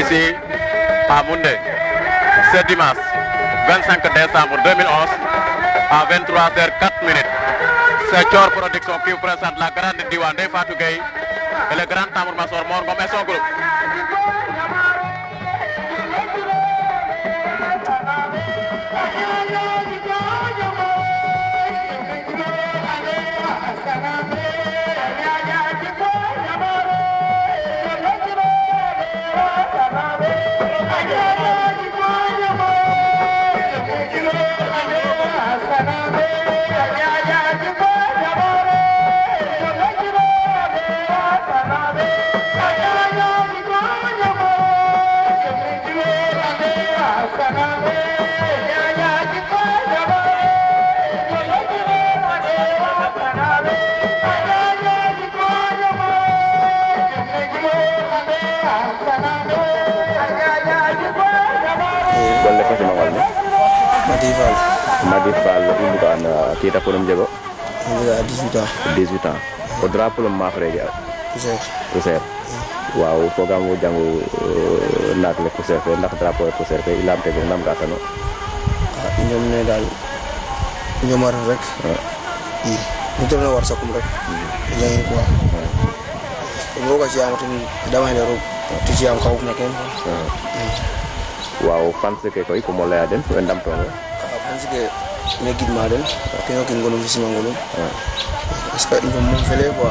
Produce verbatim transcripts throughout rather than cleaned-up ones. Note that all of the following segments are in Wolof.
ici à Moundé ce dimanche vingt-cinq décembre deux mille onze à vingt-trois heures quatre minutes. C'est Thior Production qui vous présente la grande Diwan de Fatou Gueye et le grand Tambour Major Mor Ngom et son groupe. Madi Fall. Madi Fall ibu kan kita pun menjaga. Menjaga dix-huit ans. dix-huit ans. Kodra pun mafre dia. Kuser. Kuser. Wow, program jangu nak le kuser fe nak drapo kuser fe ilam te nam gata no. Ñom ne dal ñomar rek. I ñu na war sakum rek. Ñay quoi. Ngo ka ci amatu dama ne ro ti ci am xaw na ken. Wow, fans ke ko ko mo la den ko ndam to. Fans ke me gid ma den ke no kin gonum fi ngolum. Parce que ils vont fele quoi.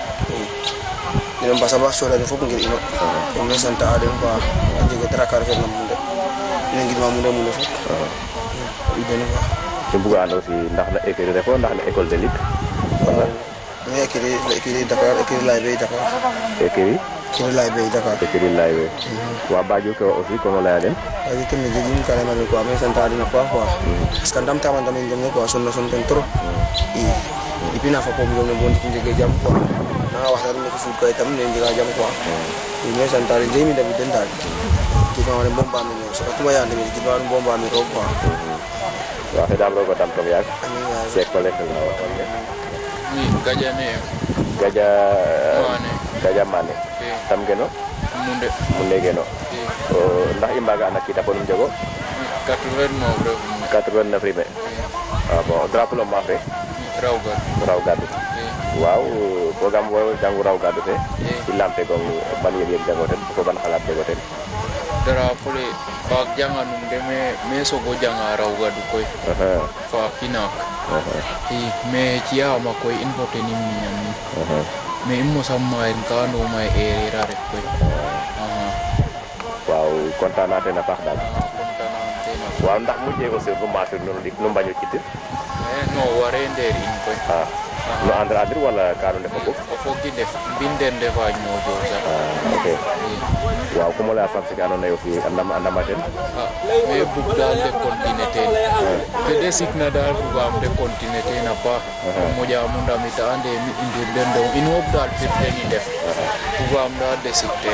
Ils passa ba so da fop ngir ino. Ko me santa den quoi. Jege trakar fe nam munde. Ni ngid ma munde munde fop. I den quoi. Ci buga ando ci ndax la école de ndax la école de lutte. Wala mais école école Dakar école lay bay Dakar. École école lay bay Dakar. École lay bay. Wa baju ko aussi ko la den. Ay ke me jigi kala ma ko me santa dina quoi quoi. Parce que ndam tamam ndam ngam ko sonna son ten trop. I et puis na fa ko mo ne bon ci jege jam quoi. Na wax dal ko fu ko itam ne ngira jam quoi. I me santa de mi dabi den dal. Ki ma ne bomba mi no so ko ma yande mi ki ma bomba mi ro quoi. Wa fe dam ro ko tam to yak. C'est collecte la wa. Ni gaja ne. Gaja Mane. Gaja Mane. Tam geno. Munde. Munde geno. Oh, ndax imbaga anak kita pun jogo. quatre-vingt-neuf bro. quatre-vingt-neuf rime. Ah bon, drapeau lo mafre. Raw gad. Raw gad. Wow, program wo jangu raw gad te. Ilam te gong ban yeb yeb jango ten ko ban xalat te goten. Drapeau le fa janga num de me me so go janga raw gad koy. Aha. Fa kinak. Aha. I me chia ma koy info te nim ni nyamni. Aha. Me immo samma en kanu mai era rek koy. Aha. Wow, kontaan naa te na pax dal. Kontaan naa te na. Waaw ndax mu jéego ci bu maafir nonu dik nu mbañu ci tir. Eh no ware nder in koy. Ah. No andra adir wala kaanu def ko. O fogi def binden defa ñojo sa. Ah, OK. Waaw ko mo la fam ci kaanu na yo fi andam andamaten. Ah, me bug dal de continuer. Te desikna dal bug am de continuer na pa. Mo ja mu ndamita ande mi indi den do in hob dal pirte ni def. Bug am dal desikte.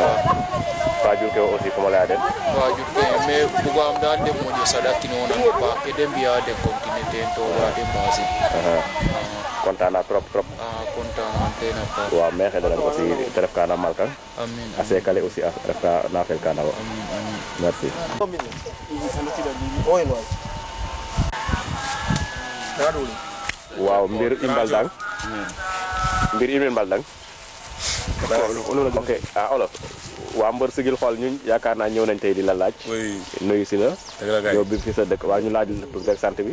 Wajur ke aussi ko mo la den. Wajur ke me bug am dal de mo je sadakino na pa ke dem biya de continuer to wa de basi. Kontaan naa trop trop. Ah, kontaan naa te na pa. Waaw me xel daal aussi teref kana malkan. Amin. Ase kale aussi teref ka na fel kana wa. Amin amin. Merci. Oy no. Waaw mbir imbal dang. Mbir imbal dang. OK, ah olof. Waa mbër sigil xool ñun yaakaar naa ñëw nañ tey di la laaj. Oui. Nuyu si la. Dëgg la kay. Yow bi fi sa dëkk waa ñu laaj la tur ak sant bi.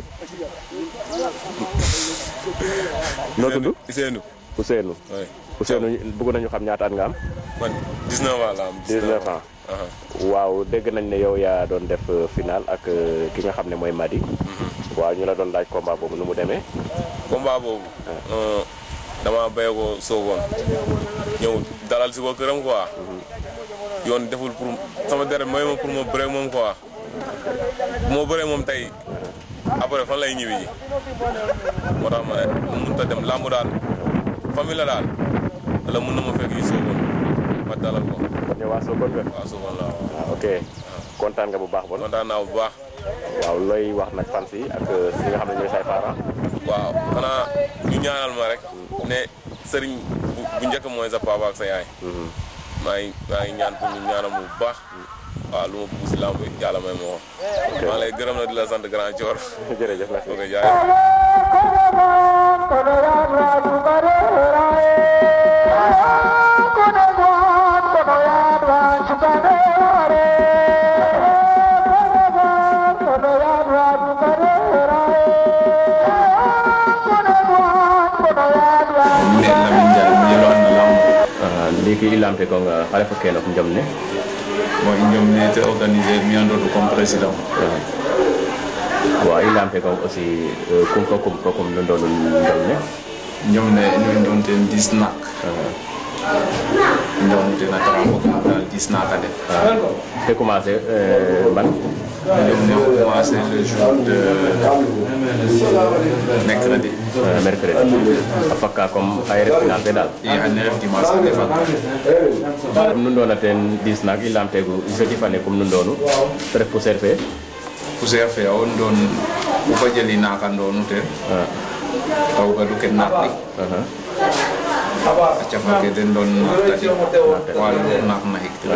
Noo tudd? Ousseynou. Ousseynou. Oui. Ousseynou bëgg nañu xam ñaata at nga am. Man dix-neuf ans la am. dix-neuf ans. Waaw dégg nañ ne yow yaa doon def final ak ki nga xam ne mooy Madi. Waaw ñu la doon laaj combat boobu nu mu demee. Combat boobu. dama béy ko soogoon ñëw dalal si ko këram quoi. yoon deful pour sama deret mooy ma pour ma bëree moom quoi bu ma bëree moom tey après fan lay ñibbi ji moo tax ma ne mënut a dem làmb daal famille la daal wala mën na ma fekk yi soogoon ma dalal ko. kon yow waa Sokone nga. waaw Sokone la waaw. ah ok kontaan nga bu baax bon. kontaan naa bu baax. waaw looy wax nag fans yi ak ñi nga xam ne ñooy say parents. waaw xanaa ñu ñaanal ma rek ne sëriñ bu bu njëkk mooy sa papa ak sa yaay. maa ngi maa ngi ñaan pour ñu ñaanal bu baax waaw lu ma bëgg si lamb yàlla may ma ko maa lay gërëm na di la sant grand Thior jërëjëf merci ok jaay ndiki i lamte ko nga xale fo kene of njom ne bon njom ne te organiser mi andodu comme président wa i lamte ko aussi kum fo kum fo kum no ndonu njom ne njom ne ñu ndon ten dix nak ndon ten na trambo ko dal dix nak ade te commencé ban njom ne commencé le jour de mercredi mercredi afaka comme ay ref final be dal i ane ref dimanche ade fa comme nu ndona ten dix nak i lamte gu jeudi fane comme nu ndonu ref pour serfe poussière fe on don ko fa jeli naka ndonu te taw ga du ken nakki acca fa ke den don tadi walu nak na hikti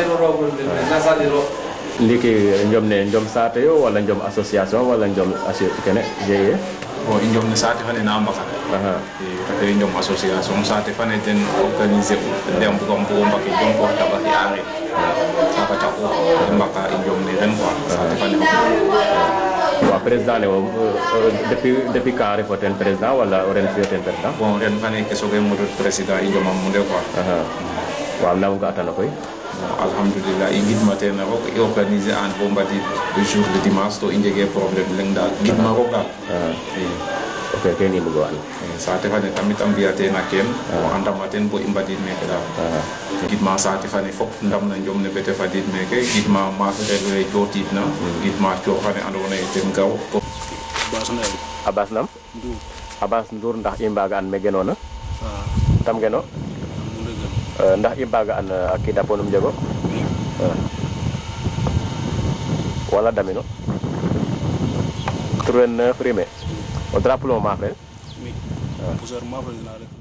ndiki njom ne njom saate yo wala njom association wala njom assi kene G I E bon njom ne saate fane na mbaka aha e njom association saate fane den organiser dem bu ko bu mbaki jom ko taba yaare aka ta ko mbaka njom ne ren quoi saate fane wa président ne depuis depuis quand refoten président wala ren fioten président bon ren fane ke soge mo président njom am munde quoi aha wa nam ko atana koy alhamdulillah i gidma ten a roog i organiser an bo mbadid le jour de dimanche to i njege problème leng dal gidma roog dal ok ken i mbugo an saate fane tamit a mbiya ten a ken o andama ten bo i mbadid meke dal gidma saate fane fop ndam na njom ne bete fadid meke gidma maak rewe jotid na gidma coox fane ando naye ten gaw Abbas nam Abbas Ndour ndax i mbaga an me genona tam geno ndax i mbaga an a kita ponum jego wala damino trente-neuf rime o drapeau maafrel poussière maafrel na rek